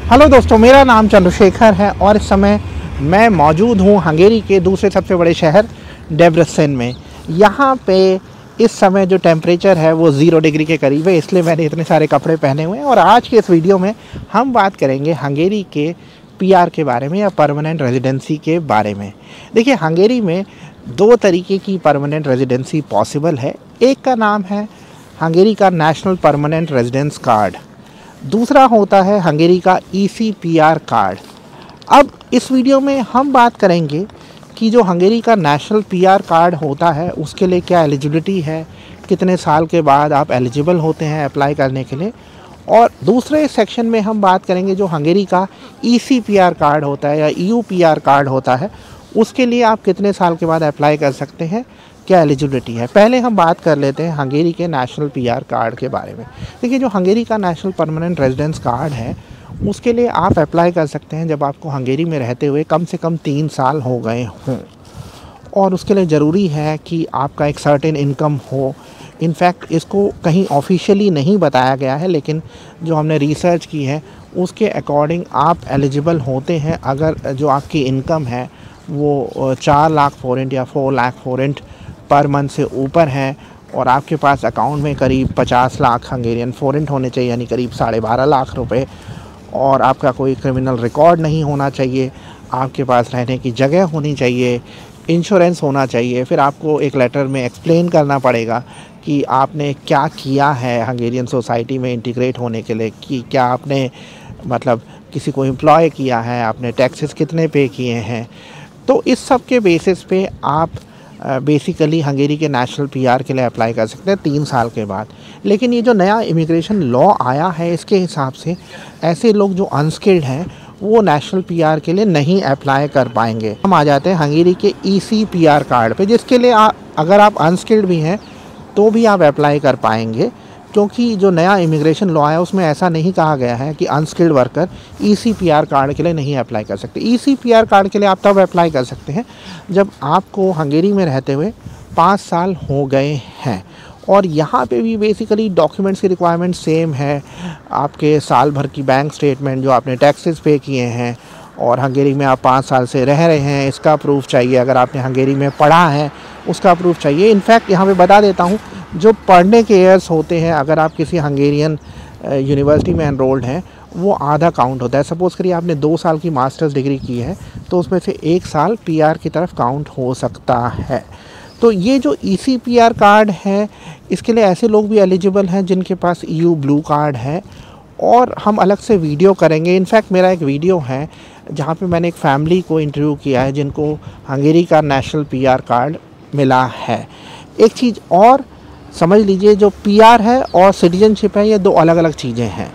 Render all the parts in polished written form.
Hello दोस्तों, मेरा नाम चंद्रशेखर है और इस समय मैं मौजूद हूँ हंगेरी के दूसरे सबसे बड़े शहर डेब्रेसेन में। यहाँ पे इस समय जो टेम्परेचर है वो 0 डिग्री के करीब है, इसलिए मैंने इतने सारे कपड़े पहने हुए हैं। और आज के इस वीडियो में हम बात करेंगे हंगेरी के पीआर के बारे में या परमानेंट रेजिडेंसी के बारे में। देखिए, हंगेरी में 2 तरीके की परमानेंट रेजिडेंसी पॉसिबल है। एक का नाम है हंगेरी का नेशनल परमानेंट रेजिडेंस कार्ड, दूसरा होता है हंगेरी का ECPR कार्ड। अब इस वीडियो में हम बात करेंगे कि जो हंगेरी का नेशनल PR कार्ड होता है उसके लिए क्या एलिजिबिलिटी है, कितने साल के बाद आप एलिजिबल होते हैं अप्लाई करने के लिए। और दूसरे सेक्शन में हम बात करेंगे जो हंगेरी का ECPR कार्ड होता है या EUPR कार्ड होता है, उसके लिए आप कितने साल के बाद अप्लाई कर सकते हैं, क्या एलिजिबिलिटी है। पहले हम बात कर लेते हैं हंगेरी के नेशनल PR कार्ड के बारे में। देखिए, जो हंगेरी का नेशनल परमानेंट रेजिडेंस कार्ड है उसके लिए आप अप्लाई कर सकते हैं जब आपको हंगेरी में रहते हुए कम से कम 3 साल हो गए हों, और उसके लिए ज़रूरी है कि आपका एक सर्टेन इनकम हो। इनफैक्ट इसको कहीं ऑफिशियली नहीं बताया गया है, लेकिन जो हमने रिसर्च की है उसके अकॉर्डिंग आप एलिजिबल होते हैं अगर जो आपकी इनकम है वो 4 लाख फॉरेंट या 4 लाख फॉरेंट पर मंथ से ऊपर है और आपके पास अकाउंट में करीब 50 लाख हंगेरियन फॉरेंट होने चाहिए, यानी करीब 12.5 लाख रुपए, और आपका कोई क्रिमिनल रिकॉर्ड नहीं होना चाहिए, आपके पास रहने की जगह होनी चाहिए, इंश्योरेंस होना चाहिए। फिर आपको एक लेटर में एक्सप्लेन करना पड़ेगा कि आपने क्या किया है हंगेरियन सोसाइटी में इंटीग्रेट होने के लिए, कि क्या आपने मतलब किसी को एम्प्लॉय किया है, आपने टैक्सेस कितने पे किए हैं। तो इस सब के बेसिस पे आप बेसिकली हंगेरी के नेशनल PR के लिए अप्लाई कर सकते हैं 3 साल के बाद। लेकिन ये जो नया इमिग्रेशन लॉ आया है इसके हिसाब से ऐसे लोग जो अनस्किल्ड हैं वो नेशनल PR के लिए नहीं अप्लाई कर पाएंगे। हम आ जाते हैं हंगेरी के ECPR कार्ड पे, जिसके लिए अगर आप अनस्किल्ड भी हैं तो भी आप अप्लाई कर पाएंगे, क्योंकि जो नया इमिग्रेशन लॉ है उसमें ऐसा नहीं कहा गया है कि अनस्किल्ड वर्कर ECPR कार्ड के लिए नहीं अप्लाई कर सकते। ECPR कार्ड के लिए आप तब अप्लाई कर सकते हैं जब आपको हंगेरी में रहते हुए 5 साल हो गए हैं। और यहाँ पे भी बेसिकली डॉक्यूमेंट्स की रिक्वायरमेंट सेम है। आपके साल भर की बैंक स्टेटमेंट, जो आपने टैक्सेस पे किए हैं और हंगेरी में आप 5 साल से रह रहे हैं, इसका प्रूफ चाहिए। अगर आपने हंगेरी में पढ़ा है उसका प्रूफ चाहिए। इनफैक्ट यहाँ पे बता देता हूँ, जो पढ़ने के ईयर्स होते हैं, अगर आप किसी हंगेरियन यूनिवर्सिटी में एनरोल्ड हैं वो आधा काउंट होता है। सपोज़ करिए आपने 2 साल की मास्टर्स डिग्री की है तो उसमें से 1 साल PR की तरफ काउंट हो सकता है। तो ये जो ECPR कार्ड है इसके लिए ऐसे लोग भी एलिजिबल हैं जिनके पास EU ब्लू कार्ड है, और हम अलग से वीडियो करेंगे। इनफैक्ट मेरा एक वीडियो है जहाँ पे मैंने एक फैमिली को इंटरव्यू किया है जिनको हंगेरी का नेशनल PR कार्ड मिला है। एक चीज़ और समझ लीजिए, जो PR है और सिटीजनशिप है ये 2 अलग अलग चीज़ें हैं।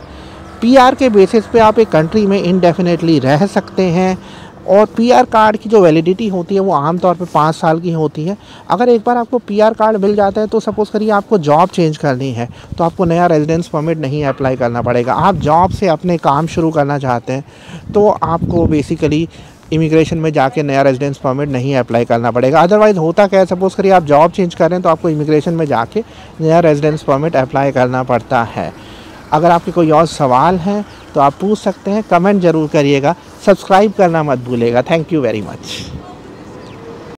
PR के बेसिस पे आप एक कंट्री में इंडेफिनेटली रह सकते हैं, और PR कार्ड की जो वैलिडिटी होती है वो आमतौर पे 5 साल की होती है। अगर एक बार आपको PR कार्ड मिल जाता है तो सपोज़ करिए आपको जॉब चेंज करनी है तो आपको नया रेजिडेंस परमिट नहीं अप्लाई करना पड़ेगा। आप जॉब से अपने काम शुरू करना चाहते हैं तो आपको बेसिकली इमिग्रेशन में जाके नया रेजिडेंस परमिट नहीं अप्लाई करना पड़ेगा। अदरवाइज़ होता क्या है, सपोज़ करिए आप जॉब चेंज कर रहे हैं तो आपको इमिग्रेशन में जाके नया रेजिडेंस परमिट अप्लाई करना पड़ता है। अगर आपके कोई और सवाल हैं तो आप पूछ सकते हैं, कमेंट ज़रूर करिएगा, सब्सक्राइब करना मत भूलिएगा। Thank you very much.